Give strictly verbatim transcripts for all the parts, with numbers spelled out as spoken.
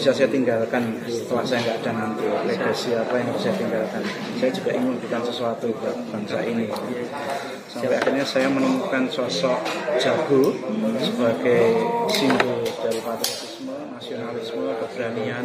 bisa saya tinggalkan setelah saya nggak ada nanti, legasi apa yang harus saya tinggalkan. Saya juga ingin memberikan sesuatu buat bangsa ini. Sampai akhirnya saya menemukan sosok Jago sebagai simbol dari patriotisme, nasionalisme, keberanian.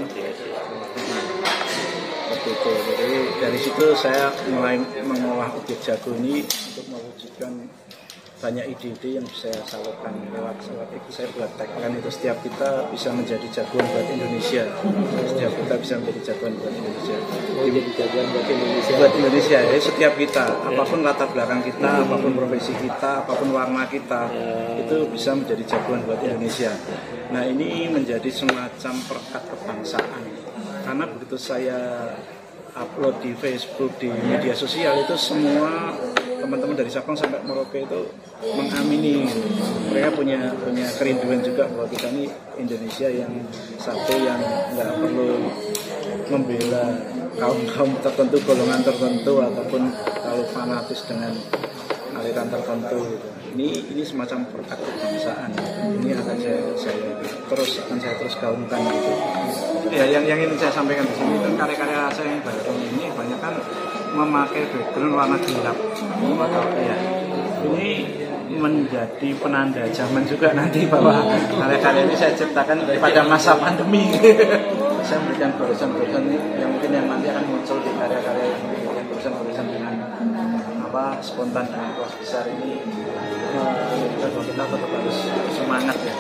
Seperti itu. Jadi dari situ saya mulai mengolah objek Jago ini untuk mewujudkan banyak ide-ide yang saya salurkan lewat lewat itu. Saya buat tagline itu, setiap kita bisa menjadi jagoan buat Indonesia. Setiap kita bisa menjadi jagoan buat Indonesia. Menjadi jagoan buat Indonesia. Buat Indonesia. Jadi setiap kita, apapun latar belakang kita, apapun profesi kita, apapun warna kita, itu bisa menjadi jagoan buat Indonesia. Nah, ini menjadi semacam perekat kebangsaan. Karena begitu saya upload di Facebook, di media sosial, itu semua teman-teman dari Sabang sampai Merauke itu mengamini. Mereka punya punya kerinduan juga bahwa kita ini Indonesia yang satu, yang nggak perlu membela kaum-kaum tertentu, golongan tertentu, ataupun terlalu fanatis dengan aliran tertentu gitu. Ini ini semacam perekat kebangsaan. Ini akan saya, saya terus akan saya terus gaungkan gitu. Ya, yang yang ingin saya sampaikan di sini kan karya-karya saya yang baru ini banyak kan memakai background warna gelap. Ya, ini menjadi penanda zaman juga nanti bahwa karya-karya ini saya ciptakan pada masa pandemi. Saya memberikan barisan-barisan yang mungkin yang nanti akan muncul di karya-karya yang barisan-barisan dengan apa spontan dengan kelas besar ini. Kita kita tetap harus semangat ya.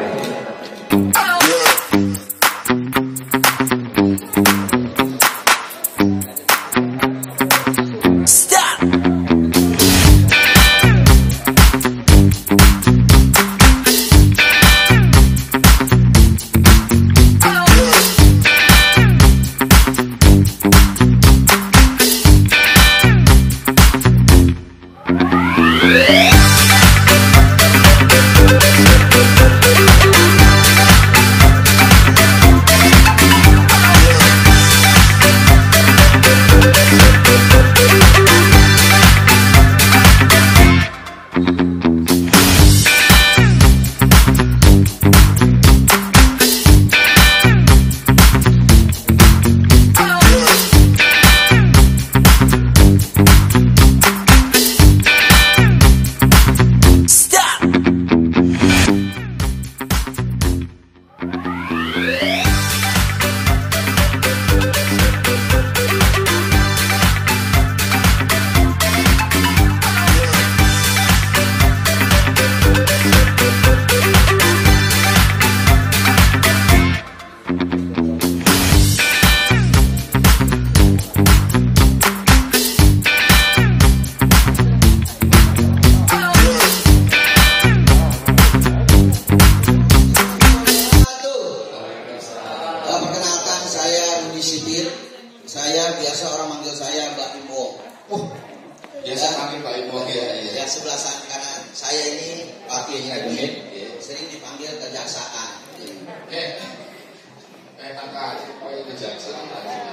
Saya biasa orang manggil saya Mbak Imo. Oh, biasa panggil Mbak Imo ya. Ya sebelah kanan saya ini wakilnya Admin. Sering dipanggil kejaksaan. Eh, eh kakak, oh kejaksaan.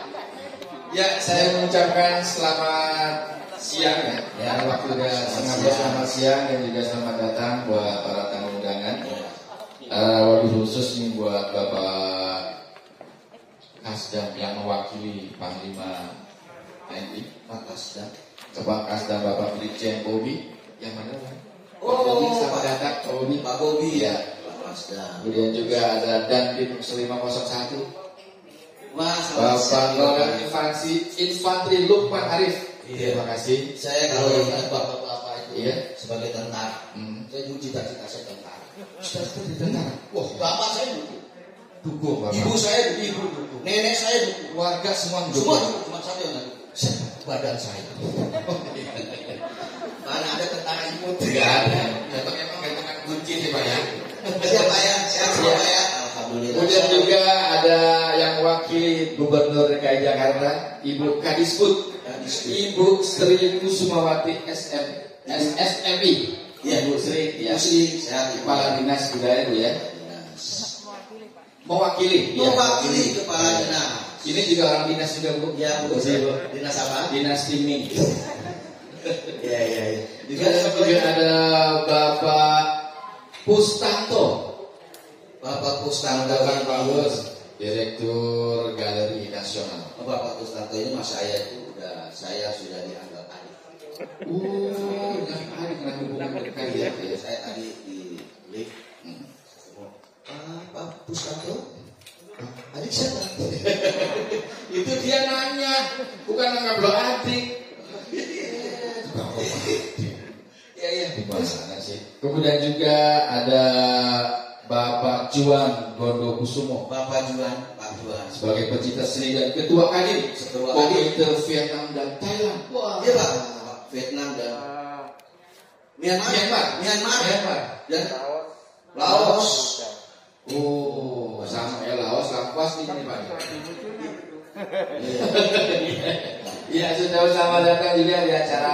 Ya, saya mengucapkan selamat siang ya. Ya, waktu udah sengaja selamat siang dan juga selamat datang buat para tamu undangan. Uh, wabil khusus nih buat Bapak Kasdam yang mewakili Panglima T N I, Pak Kasdam, Bapak Kasdam Bapak Brigjen Bobi, yang mana Pak? Oh, Bobi, selamat datang Pak Bobi. Pak Bobi ya, Pak Kasdam. Kemudian juga ada Dandim lima nol satu, Wah, Bapak Nolan Infantri Infantri Lukman Arif. Iya. Terima kasih. Saya kalau ingat bapak-bapak itu iya, sebagai tentara, hmm. saya dulu cita-cita saya tentara. Cita-cita di tentara. Wah, bapak saya dukung. Dukung bapak. Ibu saya ibu dukung. Nenek saya dukung. Keluarga semua dukung. Semua dukung. Cuma satu yang nggak dukung. Badan saya. Mana ada tentara ibu? Tidak ada. Atau memang gantungan kunci sih pak ya. Siapa ya? Siapa ya? Alhamdulillah. Kemudian juga ada yang wakili Gubernur D K I Jakarta, Ibu Kadisbud, Ibu Sri Kusumawati S M S M I. Ya, Bu Sri, ya. Kepala Dinas Budaya Bu ya. Mewakili, mewakili ya, kepala dinas. Ini juga orang dinas juga Bu. Ya Bu. Bu. Dinas apa? Dinas timing. Ya ya ya. Juga, juga ada Bapak Pustanto. Bapak Pustanto Kang Bagus. Direktur Galeri Nasional. Bapak Kustanto ini mas saya itu udah saya sudah dianggap adik. Oh, yang adik dengan hubungan dekat ya. Ya, saya tadi di lift. Hmm. Ah, Pak Kustanto, adik siapa? Itu dia nanya, bukan nggak belum adik. Ya ya. Gimana sih? Kemudian juga ada Bapak Juan Gondokusumo, Bapak Juan, Pak Juan sebagai pecinta seni dan ketua Kadin, Ketua Komite Vietnam dan Thailand. Wah, iya Pak, Vietnam dan Myanmar, Myanmar, Myanmar, Myanmar. dan Laos. Oh, sama ya, Laos, Laos di sini Pak. Iya, sudah bersama datang juga di acara.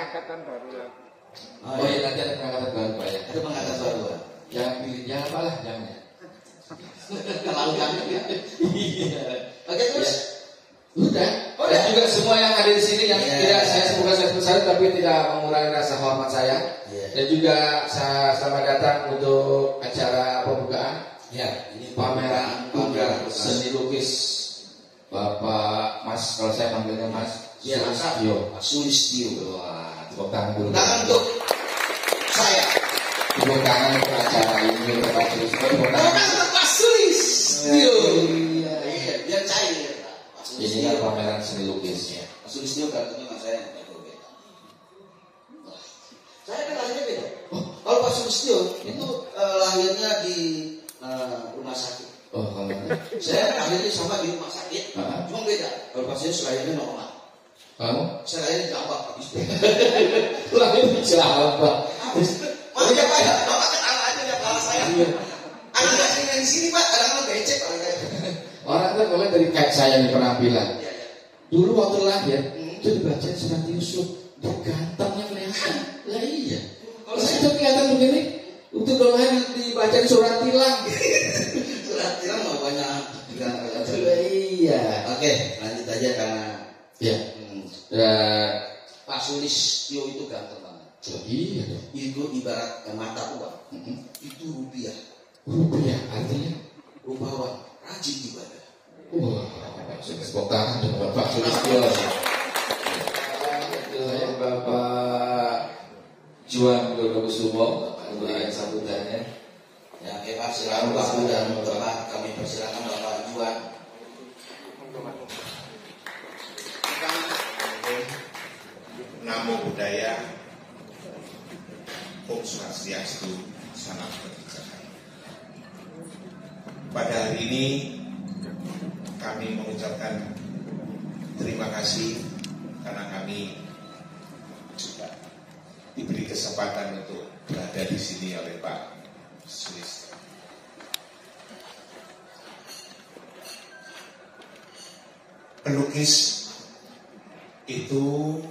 Oh iya, nanti ada pengangkatan baru Pak ya. Ada pengangkatan baru Pak. Jangan pilih, jangan apa lah, jangan ya. Terlalu kami ya. Iya. Oke terus. Udah. Oh, Dan udah. juga semua yang ada di sini yang Yeah. tidak saya sebutkan satu-satu tapi tidak mengurangi rasa hormat saya. Yeah. Dan juga saya selamat datang untuk acara pembukaan. Ya, ini Pameran pameran seni lukis Bapak Mas, kalau saya panggilnya Mas Ya, Sulistyo. Pak Sulistyo. Wah, tepuk tangan dulu. Tangan untuk saya. Tepuk tangan untuk acara ini untuk Pak Sulistyo. Tepuk tangan. Tangan untuk Pak Sulistyo. Iya. Iya, biar cair. Pak Ini Sulistyo. pameran seni lukisnya. Pak Sulistyo kartunya mas saya yang beda. Wah, saya kan lahirnya beda. Oh, kalau Pak Sulistyo itu eh, lahirnya di eh, rumah sakit. Oh, kalau Saya lahirnya sama di rumah sakit, Ah. cuma beda. Kalau Pak Sulistyo lahirnya normal. kamu Saya lahirnya di Jawa, Pak. lahir di Jawa. Makanya Pak, ya, Bapak ketawa aja ya kepala saya. Anak-anak yang di sini Pak, kadang-kadang becek Pak. Orang tuh mulai dari kayak saya nih penampilan. Iya, iya. Dulu waktu lahir Hmm. itu dibacain surat Yusuf, dia gantengnya kelihatan. Lah iya. Kalau Kalau saya saya tuh kelihatan begini, itu kalau lahir dibacain surat tilang. surat tilang mau banyak. Lah iya. Oke, lanjut aja karena Ya. hmm, Dan Pak Sulistyo itu ganteng banget. oh, iya dong. Itu ibarat mata uang, Mm-mm. itu rupiah, Rupiah artinya. rupawan, rajin ibadah. Wah, sudah tepuk tangan untuk Bapak Sulistyo. Saya Bapak Juan Gondokusumo, memberikan sambutannya. Ya, oke Pak, silakan Pak dan Bapak kami persilakan Bapak Juan. Namo Buddhaya, Om Swastiastu, Salam Kebijakan. Pada hari ini kami mengucapkan terima kasih karena kami juga diberi kesempatan untuk berada di sini oleh Pak Sulistyo. Pelukis itu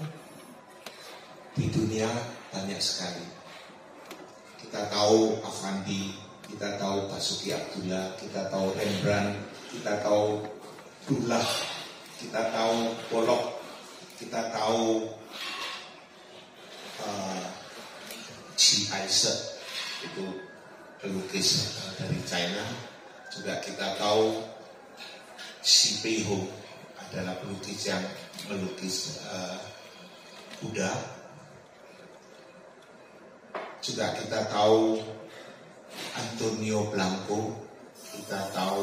di dunia banyak sekali. Kita tahu Avandi, kita tahu Basuki Abdullah, kita tahu Rembrandt, kita tahu Dullah, kita tahu Pollock, kita tahu uh, G. Isaac, itu pelukis uh, dari China. Juga kita tahu Xi Peiho adalah pelukis yang melukis uh, Buddha. Juga kita tahu Antonio Blanco, kita tahu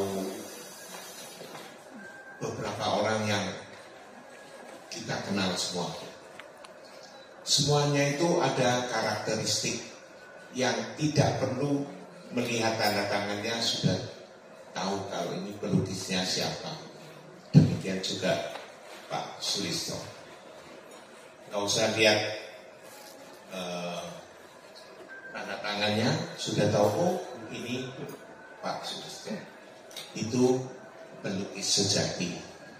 beberapa orang yang kita kenal semua. Semuanya itu ada karakteristik yang tidak perlu melihat tanda tangannya sudah tahu kalau ini pelukisnya siapa. Demikian juga Pak Sulistyo. Nggak usah lihat uh, tanda tangannya, sudah tahu oh ini Pak Sulistyo. Itu pelukis sejati.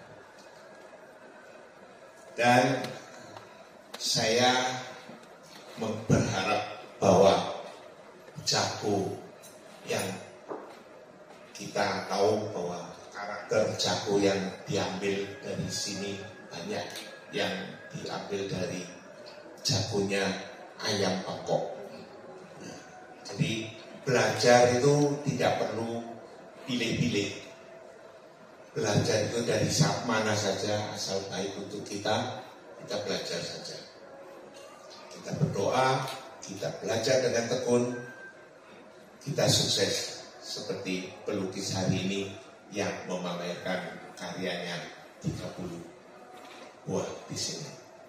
Dan saya berharap bahwa Jago yang kita tahu bahwa karakter Jago yang diambil dari sini banyak yang diambil dari jagonya ayam pangkok. Nah, jadi belajar itu tidak perlu pilih-pilih. belajar itu dari mana saja, asal baik untuk kita, kita belajar saja. Kita berdoa, kita belajar dengan tekun, kita sukses seperti pelukis hari ini yang memamerkan karyanya tiga puluh buah di sini.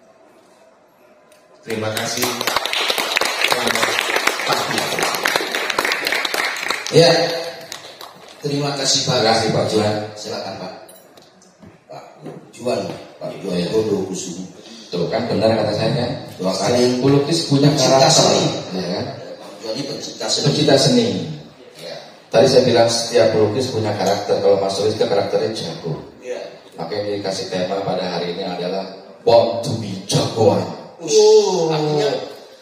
Terima kasih. Selamat pagi. Ya, terima kasih Pak. Terima kasih Pak Juan. Silakan Pak. Pak Juan, Pak Juan Dodo Kusuma. Tuh kan benar kata saya kan. Dua kali Pelukis punya pencipta karakter, seni. ya kan? Pak Juan ini pencipta seni. Pencipta seni. Ya. Tadi saya bilang setiap pelukis punya karakter. Kalau Mas Sulis kan karakternya jago. Ya. Makanya dikasih tema pada hari ini adalah Born to be Jagoan. Oh, artinya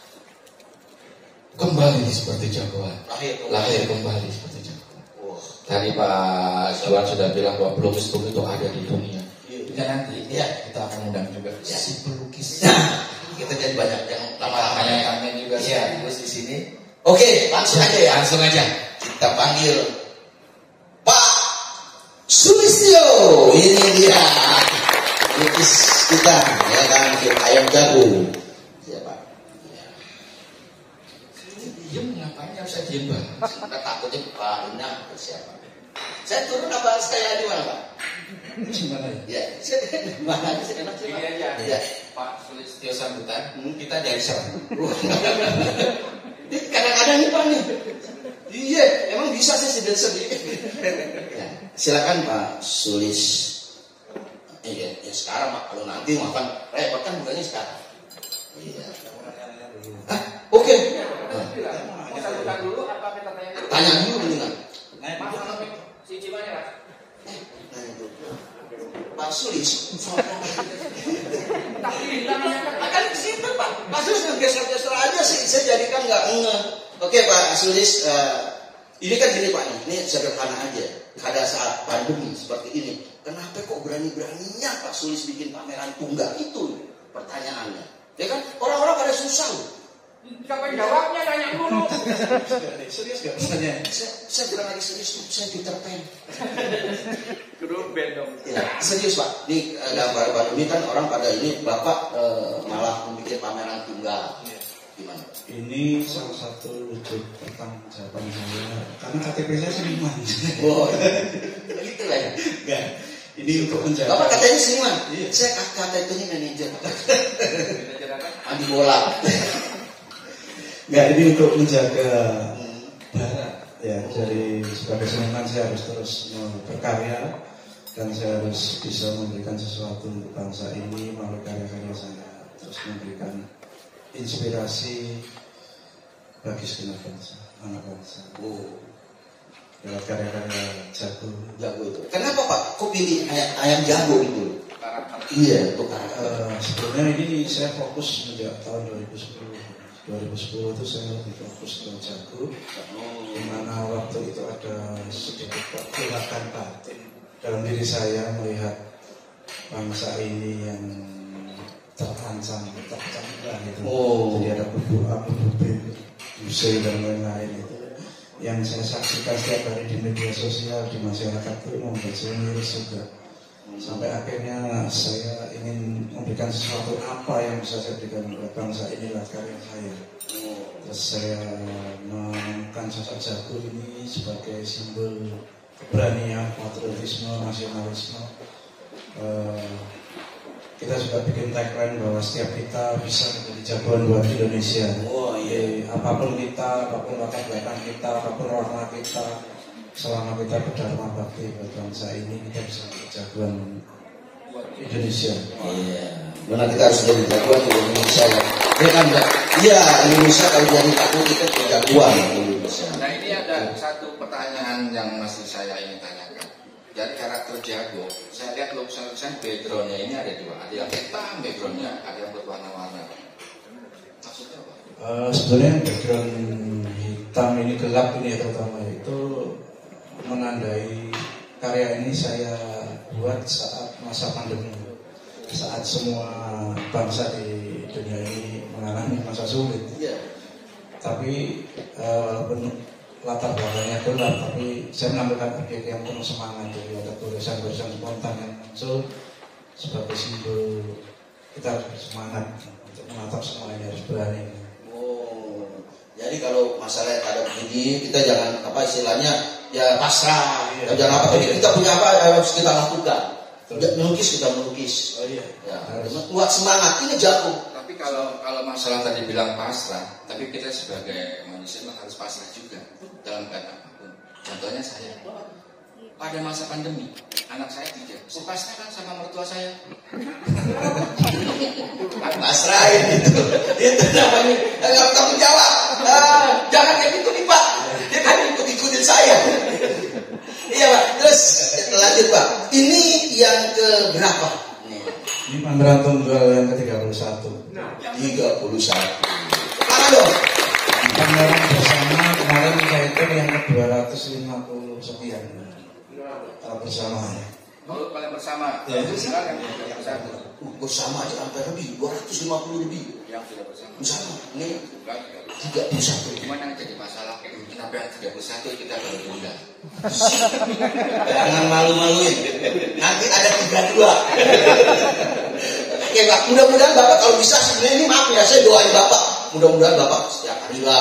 Kembali seperti jagoan. lahir Lahir kembali seperti jagoan. Wah. Tadi Pak Juan sudah bilang bahwa pelukis-pelukis itu ada di dunia. Ya nanti ya, kita akan undang juga ya. si pelukis. Nah, kita jadi banyak yang Lama-lama lama-lama kangen juga ya. terus di sini. Oke, langsung aja ya. Langsung aja. Kita panggil Pak Sulistyo. Ini dia pelukis kita, ya kan, ayam jago. Siapa? Ya. Diam ngapain harus saya diam Bang? Kita takutnya Pak Ina siapa? Saya turun apa saya di mana Pak? Gimana ya? Ya, saya di mana? Saya enak sih, Pak. Ini aja. Ya. Pak Sulistyo sambutan. Hmm. Kita dari sana. Ini kadang-kadang nih Pak nih. Iya, emang bisa sih sedih-sedih. Ya, silakan Pak Sulis. Eh, ya, ya sekarang Pak, kalau nanti makan repot kan bukannya sekarang. Iya. Ah, oke. Okay. Kita buka dulu apa kita tanya dulu? Tanya dulu mendingan. Si Cimanya Pak. Tanya dulu. Pak Sulis. Akan ke situ Pak. Pak Sulis geser-geser aja sih. Saya jadikan nggak ngeh. Oke Pak Sulis. Uh, ini kan gini Pak nih. Ini sederhana aja. Pada saat pandemi seperti ini, kenapa kok berani-beraninya Pak Sulis bikin pameran tunggal itu? Pertanyaannya. Ya kan orang-orang pada susah loh. Siapa yang jawabnya? Tanya dulu. Serius gak pertanyaan? Saya, saya bilang lagi serius tuh. Saya Peter Pan. Grup band dong. Ya, serius Pak. Ini uh, gambar baru ini kan orang pada ini Bapak uh, malah membuat pameran tunggal. Gimana? Ini salah satu wujud pertanggungjawaban saya karena K T P saya seniman. Oh, begitu lah ya. Enggak. Ini untuk menjaga. Bapak katanya seniman. Iya. Saya kata itu ini manajer. Andi bola. Enggak, ini untuk menjaga barat ya. Dari sebagai seniman saya harus terus berkarya dan saya harus bisa memberikan sesuatu untuk bangsa ini melalui karya-karya saya. Terus memberikan inspirasi bagi segenap bangsa, anak bangsa. Oh, lewat karya-karya jago. jago itu. Kenapa Pak? Kok pilih ayam, ayam jago itu? Iya, untuk karakter. Uh, sebelumnya ini saya fokus sejak tahun dua ribu sepuluh. dua ribu sepuluh itu saya lebih fokus ke jago. Di mana waktu itu ada sedikit pergolakan batin dalam diri saya melihat bangsa ini yang terancam, tercambah gitu. Oh. Jadi ada kubu A, kubu B, Yusuf dan lain-lain itu yang saya saksikan setiap hari di media sosial, di masyarakat itu membuat saya miris juga. Sampai akhirnya saya ingin memberikan sesuatu apa yang bisa saya berikan kepada bangsa ini lewat karya saya. Terus saya menemukan sosok jago ini sebagai simbol keberanian, patriotisme, nasionalisme. Uh, Kita sudah bikin tagline bahwa setiap kita bisa menjadi jagoan buat Indonesia. Oh iya. Jadi, apapun kita, apapun latar belakang kita, apapun warna kita, selama kita berdharma bakti buat bangsa ini, kita bisa menjadi jagoan buat Indonesia. Iya. Mana kita harus jadi jagoan di Indonesia ya. Ya kan Mbak? Iya, Indonesia kalau jadi jago kita jadi jagoan di Indonesia. Nah ini ada satu pertanyaan yang masih saya ingin tanyakan. Dari karakter jago, saya lihat lukisan-lukisan backgroundnya ini ada dua. Ada yang hitam backgroundnya, ada yang berwarna-warna. Maksudnya apa? Uh, sebenarnya background hitam ini gelap ini ya terutama itu menandai karya ini saya buat saat masa pandemi, saat semua bangsa di dunia ini mengalami masa sulit. Iya. Tapi uh, latar belakangnya gelap, tapi saya menampilkan objek yang penuh semangat. Jadi ada tulisan-tulisan spontan yang muncul sebagai simbol kita harus bersemangat untuk menatap semuanya, harus berani. Oh, jadi kalau masalah yang ada begini, kita jangan apa istilahnya ya pasrah, iya. Jangan apa, tapi kita punya apa harus kita lakukan. Melukis kita melukis. Oh iya. Ya, buat semangat ini jago. Tapi kalau kalau masalah tadi bilang pasrah, tapi kita sebagai manusia harus pasrah juga dalam keadaan apapun. Contohnya saya, pada masa pandemi, anak saya tiga, saya pasrah kan sama mertua saya. Pasrahin itu, itu namanya nggak tanggung jawab. Ah, jangan kayak gitu nih Pak, dia kan ikut-ikutin saya. Iya Pak, terus lanjut Pak. Ini yang ke berapa? Ini pameran tunggal yang ke tiga puluh satu. tiga puluh satu. Mana dong? Pameran bersama kemarin saya itu yang ke dua ratus lima puluh sekian. Kalau bersama ya. Kalau kalian bersama, ya. Silakan yang bersama. Uh, bersama aja sampai lebih, dua ratus lima puluh lebih. Yang sudah bersama. Bersama. Ini tiga puluh satu. Cuman yang jadi masalah, kenapa yang tiga puluh satu kita baru tunda? Jangan malu-maluin. Nanti ada tiga puluh dua. Oke Pak, mudah-mudahan Bapak kalau bisa sebenarnya ini maaf ya, saya doain Bapak. Mudah-mudahan Bapak setiap hari lah.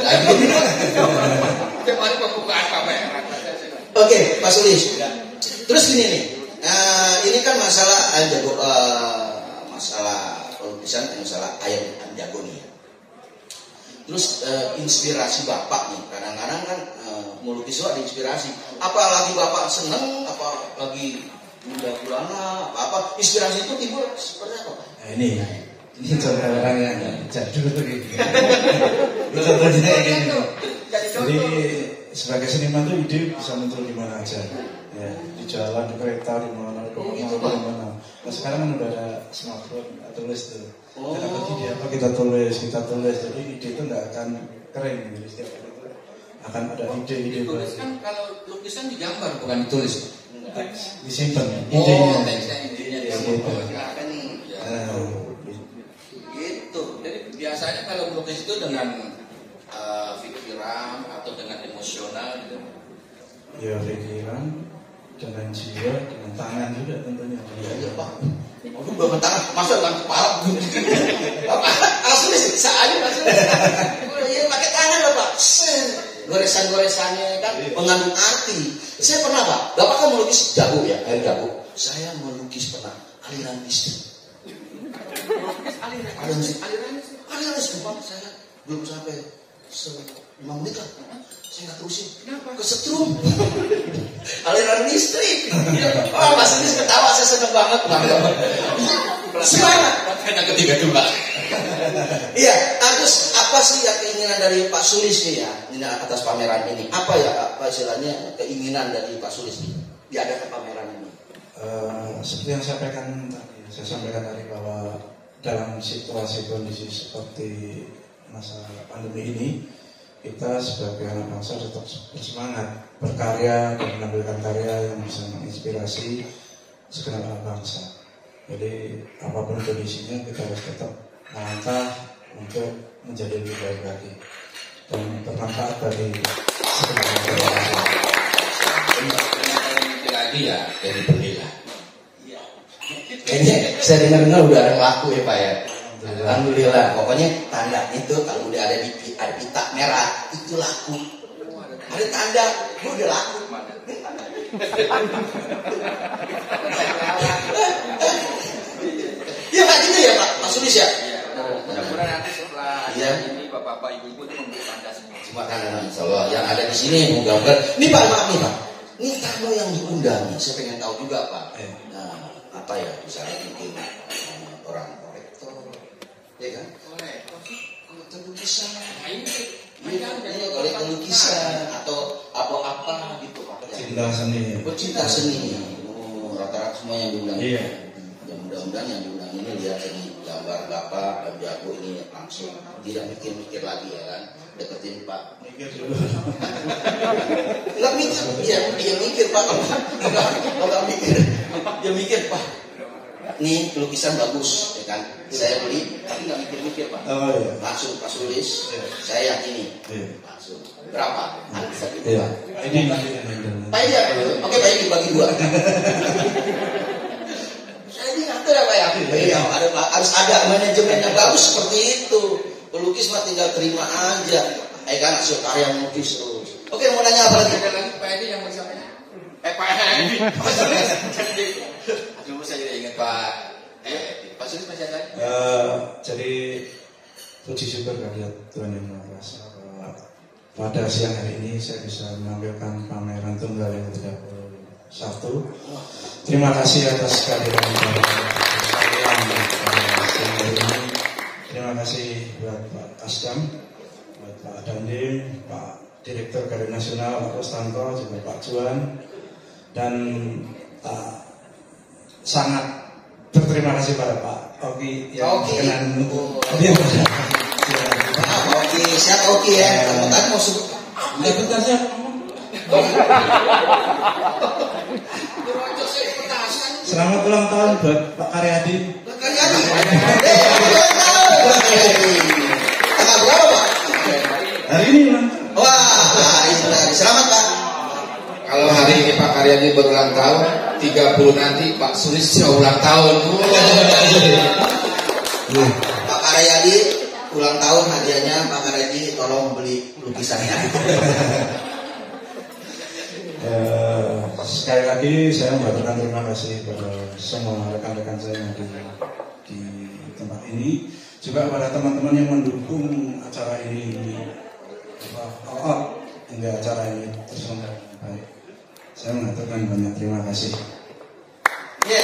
Setiap hari pembukaan pameran. Oke, Pak Sulis. Terus gini nih, uh, ini kan masalah ayam jago, uh, masalah pelukisan, masalah ayam jago nih. Terus uh, inspirasi Bapak nih, kadang-kadang kan uh, melukis itu ada inspirasi. Apalagi Bapak seneng, apa lagi muda bulana, apa inspirasi itu timbul seperti apa? Nah, ini, ini contoh orang yang jadul gitu. Contohnya ini. Jadi sebagai seniman tuh ide bisa muncul di mana aja, ya, di jalan, di kereta, di mana, di mana, di mana. Nah sekarang kan udah ada smartphone, tulis tuh. Oh. Kita dapat ide apa kita tulis, kita tulis. Jadi ide itu nggak akan kering, jadi setiap hari itu akan ada ide-ide baru. Tulis kan kalau lukisan digambar bukan ditulis. Teks disimpan, Oh, idenya. teksnya idenya disimpan. Kan ya. Nah, Gitu. Jadi biasanya kalau melukis itu dengan uh, pikiran atau dengan emosional gitu. ya pikiran, dengan jiwa, dengan tangan juga tentunya. Iya iya Pak. Aduh belum tangan, masa dengan kepala? Bapak langsung sih, saatnya langsung. Iya pakai tangan loh Pak. Goresan-goresannya kan mengandung arti. Saya pernah Pak, Bapak kan melukis jago ya, air jago. Saya melukis pernah aliran listrik. Aliran listrik, aliran listrik Pak. Saya belum sampai lima menit lah. Saya nggak terusin. Kenapa? Kesetrum. Aliran listrik. Oh, Mas Anies ketawa, saya senang banget. Semangat. Karena ketiga dua. Iya, terus apa sih yang keinginan dari Pak Sulis nih ya, ini atas pameran ini? Apa ya, apa istilahnya keinginan dari Pak Sulis nih diadakan pameran ini? Uh, seperti yang saya sampaikan tadi, saya sampaikan tadi bahwa dalam situasi kondisi seperti masa pandemi ini, kita sebagai anak bangsa tetap bersemangat berkarya dan menampilkan karya yang bisa menginspirasi segenap anak bangsa. Jadi apapun kondisinya kita harus tetap melangkah untuk menjadi lebih baik lagi dan bermanfaat bagi segenap anak bangsa. Ini lagi ya dari belilah. Kayaknya saya dengar-dengar udah ada yang laku ya Pak ya. Alhamdulillah. Pokoknya tanda itu kalau udah ada di ada pita merah itu laku. Ada tanda, itu udah laku. Iya Pak gitu ya Pak, Pak Sulis ya. Mudah-mudahan nanti setelah ya. ini bapak-bapak ibu-ibu itu memberi tanda semua. Cuma karena insyaallah yang ada di sini mudah-mudahan. Ini Pak maaf nih Pak. Ini tamu yang diundang nih, saya pengen tahu juga Pak. Nah, apa ya misalnya mungkin orang kolektor, ya kan? Kolektor lukisan, ini kolektor lukisan atau apa-apa gitu Pak. Cinta seni. Pecinta seni. Oh, rata-rata semua yang diundang. Iya. Ya mudah-mudahan yang diundang ini lihat seni gambar Bapak dan jago ini langsung tidak mikir-mikir lagi ya kan. Deketin Pak. Mikir dulu. Enggak mikir, iya dia mikir Pak. Enggak, enggak mikir. Dia mikir Pak. Nih lukisan bagus, ya kan? Saya beli, tapi nggak mikir-mikir Pak. Oh iya. Langsung Pak Sulis, Iya. saya yakini. Iya. Langsung. Berapa? Iya. Ini nanti yang handle. Pak Edi, oke Pak Edi bagi dua. Saya ini ngatur ya Pak ya. Iya, ada harus ada manajemen yang bagus seperti itu. Pelukis mah tinggal terima aja. Eh kan hasil karya melukis terus. Oke, mau nanya apa lagi? Ada lagi Pak Edi yang bersamanya? Eh Pak Edi. Aduh, saya tidak ingat Pak. Eh, Pak Sulis masih ada lagi? Uh, jadi puji syukur kehadirat Tuhan Yang Maha Kuasa bahwa pada siang hari ini saya bisa menampilkan pameran tunggal yang ke tiga puluh satu. Terima kasih atas kehadiran sekalian pada siang hari ini. Terima kasih buat Pak Asdam, buat Pak Dandim, Pak Direktur Galeri Nasional Pak Kostanto, juga Pak Juan, dan uh, sangat berterima kasih pada Pak Oki yang berkenan untuk hadir. Pak Oki, siapa Oki ya? Tadi mau sebut. Enggak bentar saya. Selamat ulang tahun buat Pak Karyadi. Pak Karyadi. Ulang tahun Pak Karyadi. Tanggal berapa Pak? Hari ini ulang tahun. Wah, hari ini. Selamat Pak. Kalau hari ini Pak Karyadi berulang tahun, tiga puluh nanti Pak Sulistyo ulang tahun. Pak Karyadi ulang tahun, hadiahnya Pak Karyadi tolong beli lukisannya. Uh, sekali lagi saya mengucapkan terima kasih kepada semua rekan-rekan saya yang di, di tempat ini, juga pada teman-teman yang mendukung acara ini apa, oh, oh, hingga acara ini terselenggara dengan baik. Saya mengaturkan banyak terima kasih. Ya,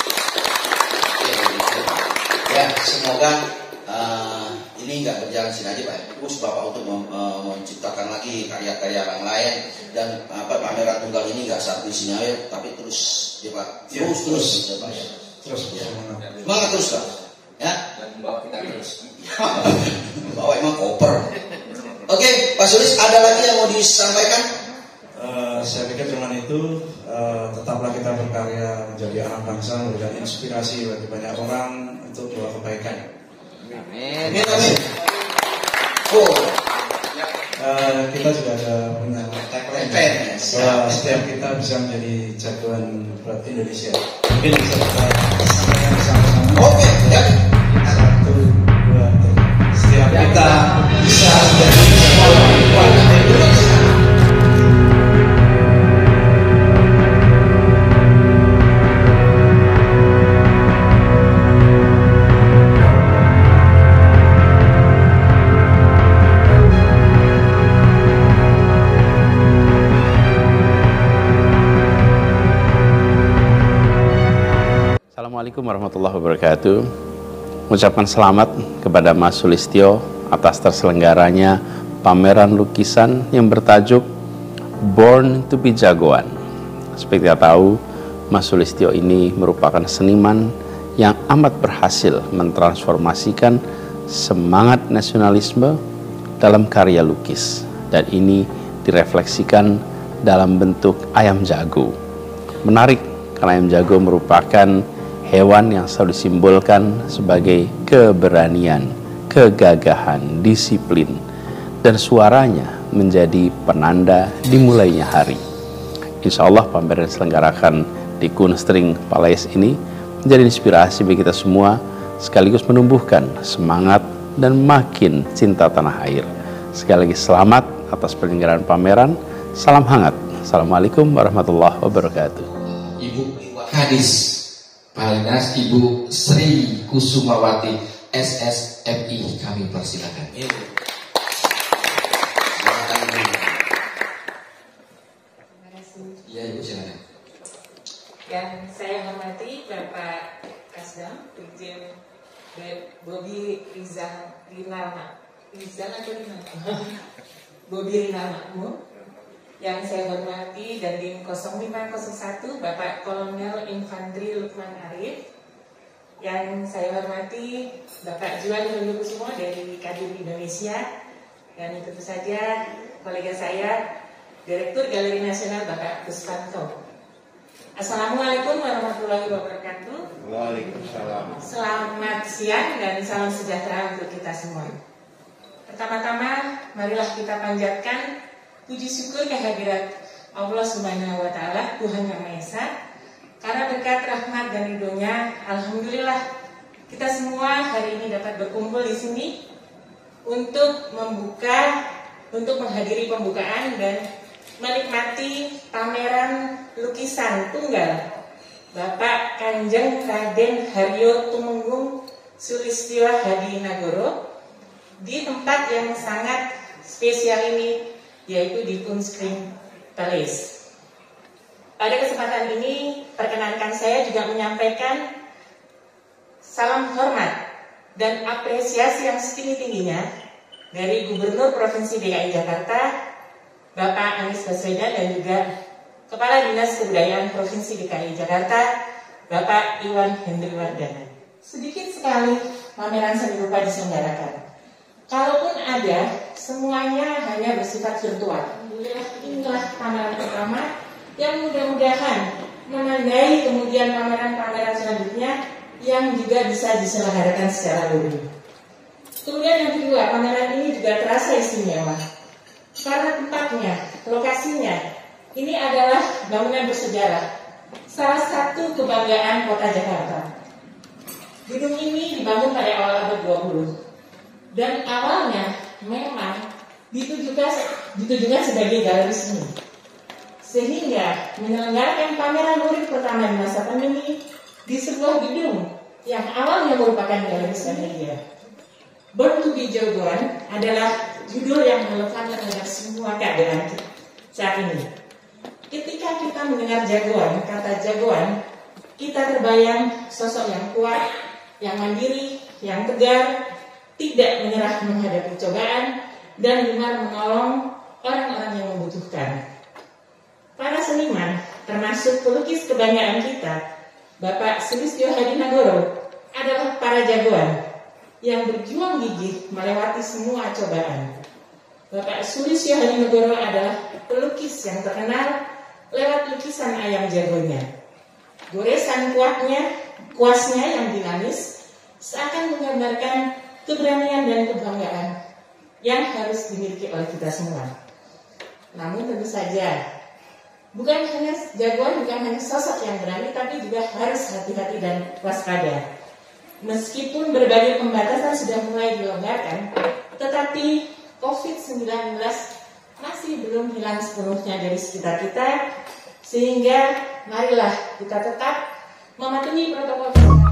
ya semoga uh, ini nggak berjalan sini aja Pak. Terus Bapak untuk mem, uh, menciptakan lagi karya-karya yang lain, dan apa pameran tunggal ini nggak satu di sini aja, tapi terus ya Pak. Ya, Terus terus terus, Pak. ya. Terus ya. Semangat. Semangat terus Pak. Ya. Dan membawa kita terus. Bawa emang koper. Oke, Pak Sulis, ada lagi yang mau disampaikan? Uh, saya pikir cuma itu. Uh, tetaplah kita berkarya menjadi anak bangsa, memberikan inspirasi bagi banyak orang untuk membawa kebaikan. Amin. Amin. Oh, uh, kita juga ada punya tagline bahwa setiap kita bisa menjadi jagoan buat Indonesia. Mungkin bisa kita sampaikan bersama-sama. Oke, ya. Satu, dua, tiga. Setiap kita bisa menjadi jagoan buat Indonesia. Assalamualaikum warahmatullahi wabarakatuh. Mengucapkan selamat kepada Mas Sulistyo atas terselenggaranya pameran lukisan yang bertajuk Born to be Jagoan. Seperti kita tahu, Mas Sulistyo ini merupakan seniman yang amat berhasil mentransformasikan semangat nasionalisme dalam karya lukis, dan ini direfleksikan dalam bentuk ayam jago. Menarik karena ayam jago merupakan hewan yang selalu disimbolkan sebagai keberanian, kegagahan, disiplin, dan suaranya menjadi penanda dimulainya hari. Insya Allah pameran diselenggarakan di Kunstring Palais ini menjadi inspirasi bagi kita semua, sekaligus menumbuhkan semangat dan makin cinta tanah air. Sekali lagi selamat atas penyelenggaraan pameran. Salam hangat. Assalamualaikum warahmatullahi wabarakatuh. Ibu Hadis Palinas, Ibu Sri Kusumawati S S M I, kami persilakan. Iya Ibu, silakan. Yang saya hormati Bapak Kasdam, Brigjen Bobi Rizal Rinalma, Rizal atau Rinalma? Bobi Rinalma. Yang saya hormati Dandim nol lima nol satu Bapak Kolonel Infantri Lukman Arif. Yang saya hormati Bapak Juan Yulikusumo dari Kadin Indonesia. Dan tentu saja kolega saya Direktur Galeri Nasional Bapak Kostanto. Assalamualaikum warahmatullahi wabarakatuh. Waalaikumsalam. Selamat siang dan salam sejahtera untuk kita semua. Pertama-tama marilah kita panjatkan puji syukur kehadirat Allah Subhanahu wa Ta'ala, Tuhan Yang Maha Esa. Karena berkat rahmat dan ridhonya, alhamdulillah kita semua hari ini dapat berkumpul di sini untuk membuka, untuk menghadiri pembukaan dan menikmati pameran lukisan tunggal Bapak Kanjeng Raden Haryo Tumenggung Sulistyo Hadinagoro di tempat yang sangat spesial ini, yaitu di Kunstkring Palace. Pada kesempatan ini, perkenankan saya juga menyampaikan salam hormat dan apresiasi yang setinggi-tingginya dari Gubernur Provinsi D K I Jakarta, Bapak Anies Baswedan, dan juga Kepala Dinas Kebudayaan Provinsi D K I Jakarta, Bapak Iwan Hendriwardana. Sedikit sekali pameran seni rupa diselenggarakan. Kalaupun ada, semuanya hanya bersifat virtual. Inilah pameran pertama yang mudah-mudahan menandai kemudian pameran-pameran selanjutnya yang juga bisa diselenggarakan secara luring. Kemudian yang kedua, pameran ini juga terasa istimewa karena tempatnya, lokasinya, ini adalah bangunan bersejarah, salah satu kebanggaan kota Jakarta. Gedung ini dibangun pada awal abad dua puluh dan awalnya memang ditujukan, ditujukan sebagai galeri seni, sehingga menyelenggarakan pameran lurik pertama di masa pandemi di sebuah gedung yang awalnya merupakan galeri seni. Born to be Jagoan adalah judul yang relevan terhadap semua keadaan saat ini. Ketika kita mendengar jagoan, kata jagoan, kita terbayang sosok yang kuat, yang mandiri, yang tegar, tidak menyerah menghadapi cobaan, dan gemar menolong orang-orang yang membutuhkan. Para seniman, termasuk pelukis kebanggaan kita, Bapak Sulistyo Hadinagoro, adalah para jagoan yang berjuang gigih melewati semua cobaan. Bapak Sulistyo Hadinagoro adalah pelukis yang terkenal lewat lukisan ayam jagonya. Goresan kuatnya, kuasnya yang dinamis, seakan menggambarkan keberanian dan kebanggaan yang harus dimiliki oleh kita semua. Namun tentu saja, bukan hanya jagoan, bukan hanya sosok yang berani, tapi juga harus hati-hati dan waspada. Meskipun berbagai pembatasan sudah mulai dilonggarkan, tetapi covid sembilan belas masih belum hilang sepenuhnya dari sekitar kita, sehingga marilah kita tetap mematuhi protokol kesehatan.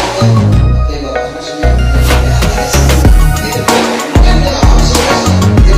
Kita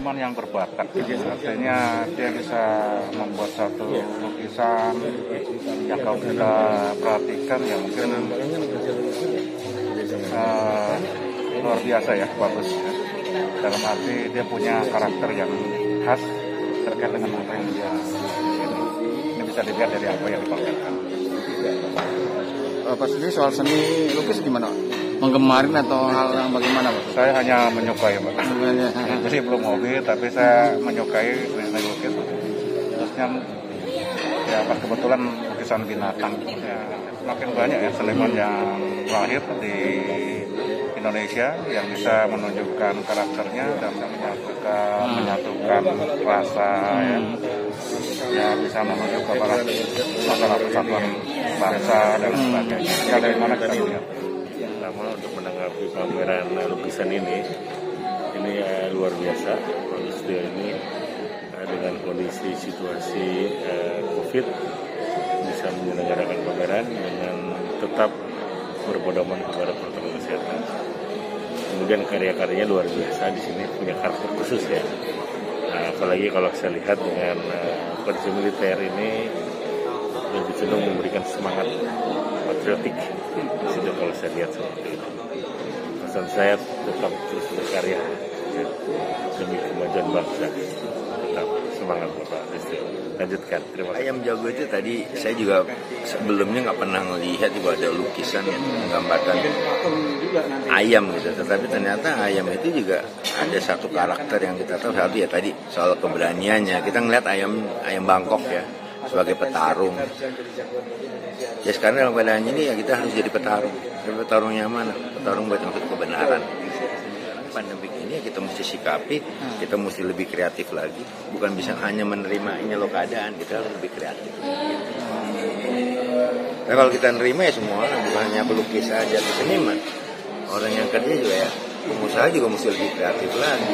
seniman yang berbakat. Artinya dia bisa membuat satu lukisan yang kalau kita perhatikan ya mungkin uh, luar biasa ya, bagus ya. Dalam arti dia punya karakter yang khas terkait dengan apa yang dia ini bisa dilihat dari apa yang dipamerkan. Pak sendiri soal seni lukis gimana? Menggemarin atau hal yang bagaimana Pak? Saya hanya menyukai Pak. Jadi belum hobi, tapi saya menyukai seni lukis. Terusnya ya pas kebetulan lukisan binatang. Ya, semakin banyak ya seniman yang lahir di Indonesia yang bisa menunjukkan karakternya dan menyatukan hmm. menyatukan rasa ya, ya bisa menunjukkan masalah persatuan bangsa dan sebagainya. Ya dari mana kita lihat. Pertama untuk menanggapi pameran lukisan ini, ini uh, luar biasa. Lustio ini uh, dengan kondisi situasi uh, COVID bisa menyelenggarakan pameran dengan tetap berpedoman kepada protokol kesehatan. Kemudian karya-karyanya luar biasa, di sini punya karakter khusus ya. Nah, apalagi kalau saya lihat dengan uh, kondisi militer ini lebih cenderung memberikan semangat patriotik di situ kalau saya lihat seperti itu. Pesan saya tetap terus berkarya ya, demi kemajuan bangsa. Tetap semangat Bapak Listio. Lanjutkan, terima kasih. Ayam jago itu tadi saya juga sebelumnya nggak pernah melihat itu ada lukisan yang menggambarkan ayam gitu, tetapi ternyata ayam itu juga ada satu karakter yang kita tahu. Satu ya tadi soal keberaniannya, kita ngeliat ayam ayam Bangkok ya sebagai petarung. Ya sekarang dalam keadaan ini ya kita harus jadi petarung. Jadi petarungnya mana? Petarung buat untuk kebenaran. Pandemik ini ya kita mesti sikapi, kita mesti lebih kreatif lagi. Bukan bisa hanya menerima ini lo keadaan, kita harus lebih kreatif. Nah kalau kita nerima ya semua orang, bukan hanya pelukis saja, seniman. Orang yang kerja juga ya, pengusaha juga mesti lebih kreatif lagi.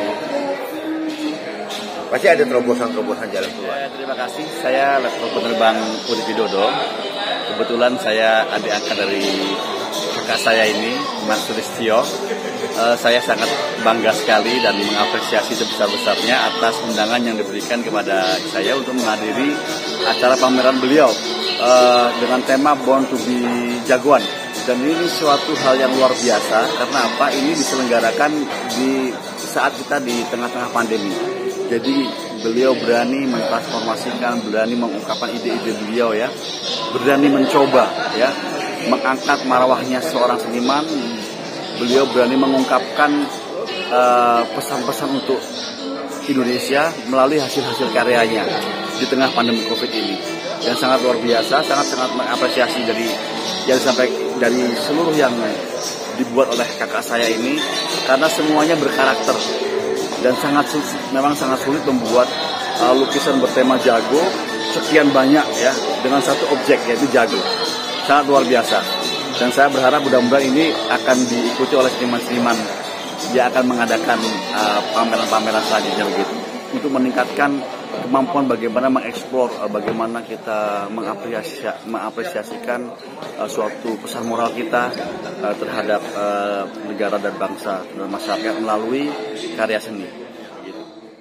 Pasti ada terobosan-terobosan jalan keluar. Terima kasih, saya Letnan Penerbang Budi Widodo. Kebetulan saya adik angkat dari kakak saya ini, Mas Sulistyo. Uh, saya sangat bangga sekali dan mengapresiasi sebesar-besarnya atas undangan yang diberikan kepada saya untuk menghadiri acara pameran beliau uh, dengan tema Born to be Jagoan. Dan ini suatu hal yang luar biasa karena apa? Ini diselenggarakan di saat kita di tengah-tengah pandemi. Jadi beliau berani mentransformasikan, berani mengungkapkan ide-ide beliau ya, berani mencoba ya, mengangkat marwahnya seorang seniman. Beliau berani mengungkapkan pesan-pesan uh, untuk Indonesia melalui hasil-hasil karyanya di tengah pandemi COVID ini. Yang sangat luar biasa, sangat-sangat mengapresiasi dari yang sampai dari seluruh yang dibuat oleh kakak saya ini karena semuanya berkarakter dan sangat memang sangat sulit membuat uh, lukisan bertema jago sekian banyak ya dengan satu objek yaitu jago. Sangat luar biasa. Dan saya berharap mudah-mudahan ini akan diikuti oleh seniman-seniman. Dia akan mengadakan uh, pameran-pameran selanjutnya begitu untuk meningkatkan kemampuan bagaimana mengeksplor, uh, bagaimana kita mengapresiasi, mengapresiasikan uh, suatu pesan moral kita uh, terhadap uh, negara dan bangsa dan masyarakat melalui karya seni. Begitu.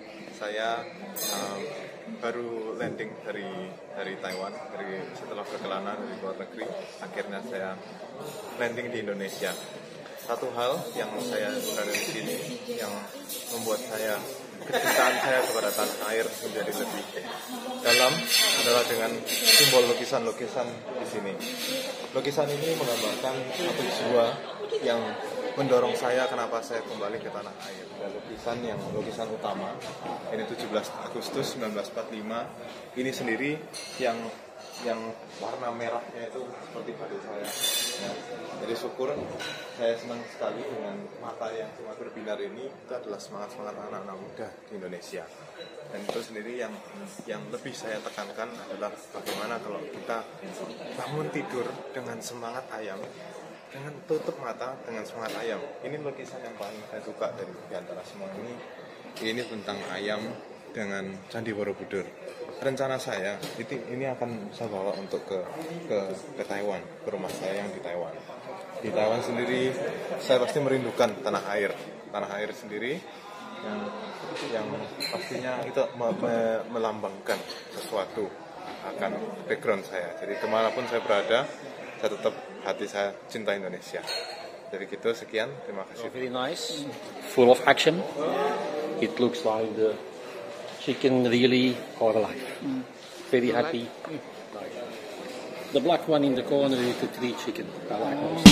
Saya um, baru landing dari dari Taiwan, dari setelah perjalanan dari luar negeri, akhirnya saya landing di Indonesia. Satu hal yang saya berada di sini yang membuat saya kecintaan saya kepada tanah air menjadi lebih dalam adalah dengan simbol lukisan-lukisan di sini. Lukisan ini menggambarkan satu jiwa yang mendorong saya kenapa saya kembali ke tanah air. Dan lukisan yang lukisan utama ini tujuh belas Agustus seribu sembilan ratus empat puluh lima ini sendiri yang yang warna merahnya itu seperti pada saya ya. Jadi syukur saya senang sekali dengan mata yang cuma berbinar ini. Itu adalah semangat-semangat anak-anak muda di Indonesia. Dan itu sendiri yang yang lebih saya tekankan adalah bagaimana kalau kita bangun tidur dengan semangat ayam, dengan tutup mata dengan semangat ayam. Ini lukisan yang paling saya suka dari di antara semua ini. Ini tentang ayam dengan Candi Borobudur. Rencana saya itu ini akan saya bawa untuk ke ke ke Taiwan, ke rumah saya yang di Taiwan. Di Taiwan sendiri saya pasti merindukan tanah air, tanah air sendiri yang yang pastinya itu me- me- melambangkan sesuatu akan background saya. Jadi kemanapun saya berada, saya tetap hati saya cinta Indonesia. Jadi gitu, sekian, terima kasih. Very nice, full of action. It looks like the chicken really are alive. Very happy. The black one in the corner is the tree chicken. I like those.